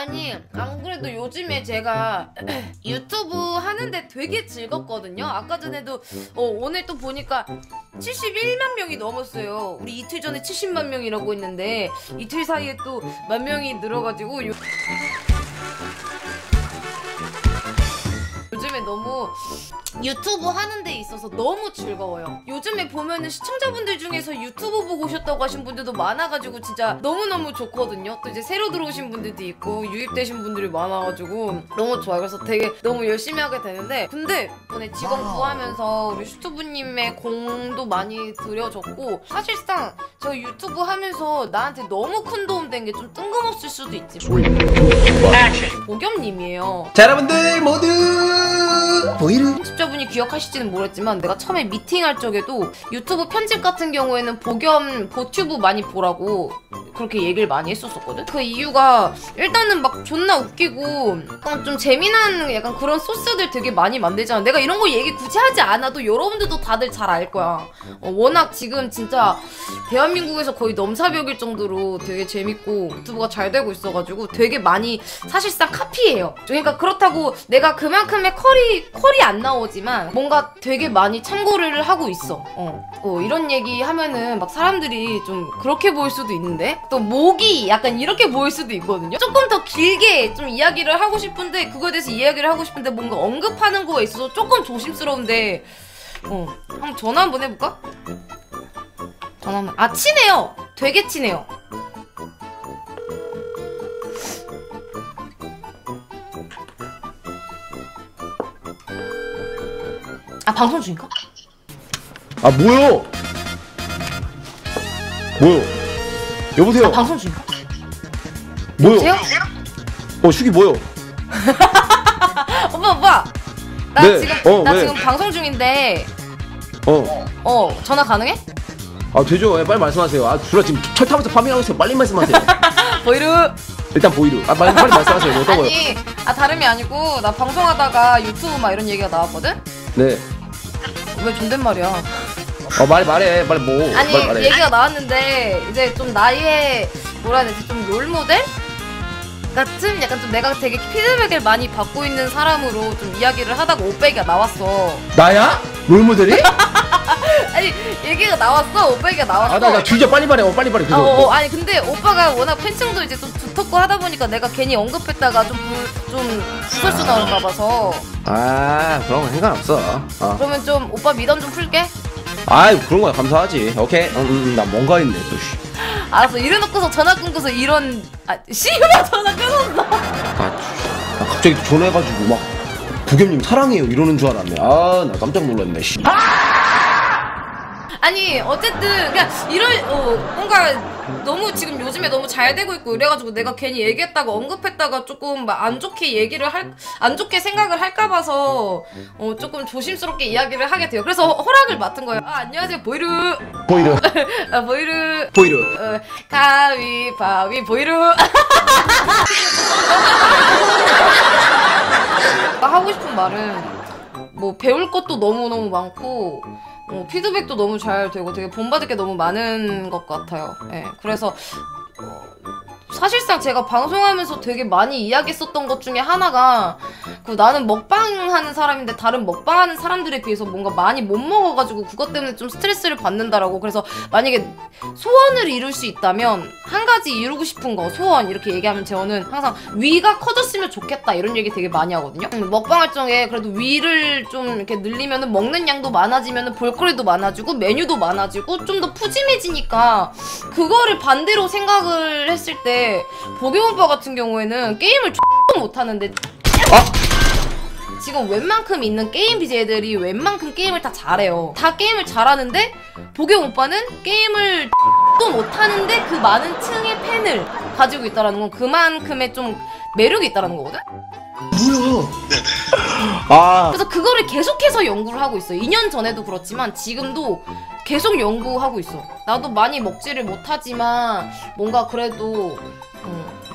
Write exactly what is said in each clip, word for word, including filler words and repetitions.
아니 안 그래도 요즘에 제가 유튜브 하는데 되게 즐겁거든요. 아까 전에도 어, 오늘 또 보니까 칠십일만 명이 넘었어요. 우리 이틀 전에 칠십만 명이라고 했는데 이틀 사이에 또 만 명이 늘어가지고 요... 요즘에 너무 유튜브 하는 데 있어서 너무 즐거워요. 요즘에 보면은 시청자분들 중에서 유튜브 보고 오셨다고 하신 분들도 많아가지고 진짜 너무너무 좋거든요. 또 이제 새로 들어오신 분들도 있고 유입되신 분들이 많아가지고 너무 좋아요. 그래서 되게 너무 열심히 하게 되는데 근데 이번에 직원 구하면서 우리 슈튜브님의 공도 많이 들여줬고 사실상 저 유튜브 하면서 나한테 너무 큰 도움 된 게 좀 뜬금없을 수도 있지. 보겸님이에요. 자 여러분들 모두 보이르 편집자분이 기억하실지는 모르겠지만 내가 처음에 미팅할 적에도 유튜브 편집 같은 경우에는 보겸 보튜브 많이 보라고 그렇게 얘기를 많이 했었거든. 그 이유가 일단은 막 존나 웃기고 약간 좀 재미난 약간 그런 소스들 되게 많이 만들잖아. 내가 이런 거 얘기 굳이 하지 않아도 여러분들도 다들 잘 알 거야. 어, 워낙 지금 진짜 대한민국에서 거의 넘사벽일 정도로 되게 재밌고 유튜브가 잘 되고 있어가지고 되게 많이 사실상 카피해요. 그러니까 그렇다고 내가 그만큼의 컬이 컬이 안 나오지만 뭔가 되게 많이 참고를 하고 있어. 어, 어 이런 얘기 하면은 막 사람들이 좀 그렇게 보일 수도 있는데 또 목이 약간 이렇게 보일 수도 있거든요. 조금 더 길게 좀 이야기를 하고 싶은데 그거에 대해서 이야기를 하고 싶은데 뭔가 언급하는 거에 있어서 조금 조심스러운데 어 한번 전화 한번 해볼까? 전화 한번 아 친해요. 되게 친해요. 아 방송 중인가? 아 뭐요? 뭐요? 여보세요? 아 방송 중인가? 뭐요? 여보세요? 어 슈기 뭐요? 오빠 오빠 나 네. 지금 어, 나 왜? 지금 방송 중인데 어. 어 전화 가능해? 아 되죠. 예, 빨리 말씀하세요. 아 주라 지금 철 타면서 파밍하고 있어요. 빨리 말씀하세요. 보이르 일단 보이르. 아 빨리, 빨리 말씀하세요. 어떤 거요? 아니 아 다름이 아니고 나 방송하다가 유튜브 막 이런 얘기가 나왔거든? 네. 왜 존댓말이야? 어 말해 말해 빨리 뭐. 아니 빨리 말해. 얘기가 나왔는데 이제 좀 나의 뭐라 해야 되지? 좀 롤모델? 같은 약간 좀 내가 되게 피드백을 많이 받고 있는 사람으로 좀 이야기를 하다가 오빠가 나왔어. 나야? 롤모델이? 아니 얘기가 나왔어. 오빠가 나왔어. 아나 나 주저 빨리 말해. 어 빨리 말해. 그거. 어, 어, 아니 근데 오빠가 워낙 팬층도 이제 좀 두텁고 하다 보니까 내가 괜히 언급했다가 좀 불, 좀 구설수 나올까 봐서. 아 그런 거 상관없어. 어. 그러면 좀 오빠 미담 좀 풀게. 아이 그런 거야 감사하지. 오케이. 음, 음, 나 뭔가 있네 또. 씨. 알았어. 이래놓고서 전화 끊고서 이런 아 씨발 전화 끊었어. 아, 아 갑자기 전화해가지고 막 부겸님 사랑해요 이러는 줄 알았네. 아 나 깜짝 놀랐네. 씨. 아니 어쨌든 그냥 이런 어 뭔가 너무 지금 요즘에 너무 잘 되고 있고 이래가지고 내가 괜히 얘기했다가 언급했다가 조금 막 안 좋게 얘기를 할 안 좋게 생각을 할까 봐서 어 조금 조심스럽게 이야기를 하게 돼요. 그래서 허, 허락을 맡은 거예요. 아 안녕하세요 보이르. 보이르. 아 보이르. 보이르. 어, 가위바위 보이르. 하고 싶은 말은 뭐 배울 것도 너무너무 많고 어, 피드백도 너무 잘 되고 되게 본받을 게 너무 많은 것 같아요. 예, 그래서 어, 사실상 제가 방송하면서 되게 많이 이야기했었던 것 중에 하나가 그 나는 먹방하는 사람인데 다른 먹방하는 사람들에 비해서 뭔가 많이 못 먹어가지고 그것 때문에 좀 스트레스를 받는다라고. 그래서 만약에 소원을 이룰 수 있다면 한 가지 이루고 싶은 거 소원 이렇게 얘기하면 저는 항상 위가 커졌으면 좋겠다 이런 얘기 되게 많이 하거든요. 음, 먹방할 적에 그래도 위를 좀 이렇게 늘리면은 먹는 양도 많아지면은 볼거리도 많아지고 메뉴도 많아지고 좀 더 푸짐해지니까 그거를 반대로 생각을 했을 때 보겸 오빠 같은 경우에는 게임을 X 못하는데 아! 지금 웬만큼 있는 게임 비제이들이 웬만큼 게임을 다 잘해요. 다 게임을 잘하는데 보겸 오빠는 게임을 X도 못하는데 그 많은 층의 팬을 가지고 있다는 건 그만큼의 좀 매력이 있다는 거거든? 뭐야? 아 그래서 그거를 계속해서 연구를 하고 있어요. 이 년 전에도 그렇지만 지금도 계속 연구하고 있어. 나도 많이 먹지를 못하지만 뭔가 그래도 음,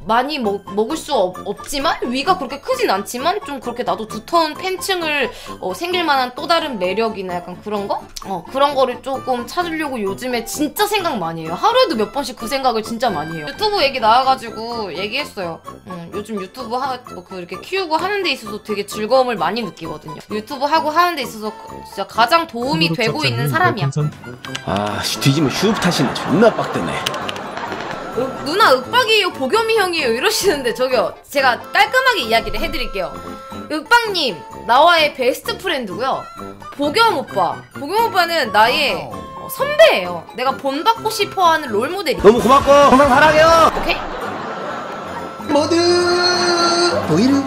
많이 먹, 먹을 수 없, 없지만 위가 그렇게 크진 않지만 좀 그렇게 나도 두터운 팬층을 어, 생길 만한 또 다른 매력이나 약간 그런 거? 어 그런 거를 조금 찾으려고 요즘에 진짜 생각 많이 해요. 하루에도 몇 번씩 그 생각을 진짜 많이 해요. 유튜브 얘기 나와가지고 얘기했어요. 음, 요즘 유튜브 하, 뭐 그렇게 키우고 하는 데 있어서 되게 즐거움을 많이 느끼거든요. 유튜브 하고 하는 데 있어서 진짜 가장 도움이 되고 있는 사람이야. 아 씨, 뒤지면 슈프 탓이네. 존나 빡대네. 어, 누나 윽박이에요 보겸이 형이에요 이러시는데 저기요 제가 깔끔하게 이야기를 해드릴게요. 윽박님 나와의 베스트 프렌드고요. 보겸 오빠 보겸 오빠는 나의 어, 선배예요. 내가 본받고 싶어하는 롤모델이. 너무 고맙고 항상 사랑해요. 오케이? 모두 보이르